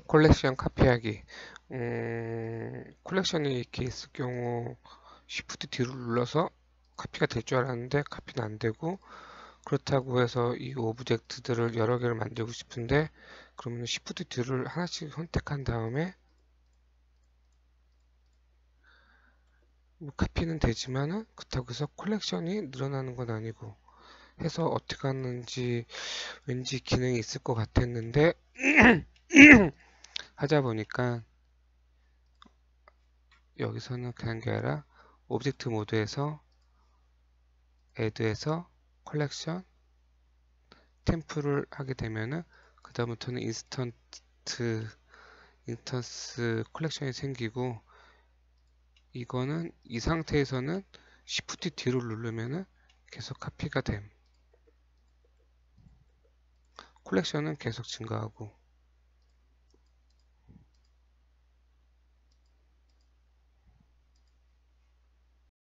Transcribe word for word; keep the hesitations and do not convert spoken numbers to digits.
콜렉션 카피하기. 음, 콜렉션이 이렇게 있을 경우 Shift D를 눌러서 카피가 될 줄 알았는데 카피는 안 되고, 그렇다고 해서 이 오브젝트들을 여러 개를 만들고 싶은데 그러면 Shift D를 하나씩 선택한 다음에 뭐 카피는 되지만은 그렇다고 해서 콜렉션이 늘어나는 건 아니고 해서 어떻게 하는지 왠지 기능이 있을 것 같았는데 하자 보니까 여기서는 그냥 게 아니라 오브젝트 모드에서 add에서 컬렉션 템플을 하게 되면은 그 다음부터는 인스턴트 인스턴스 컬렉션이 생기고, 이거는 이 상태에서는 Shift D를 누르면은 계속 카피가 됨. 컬렉션은 계속 증가하고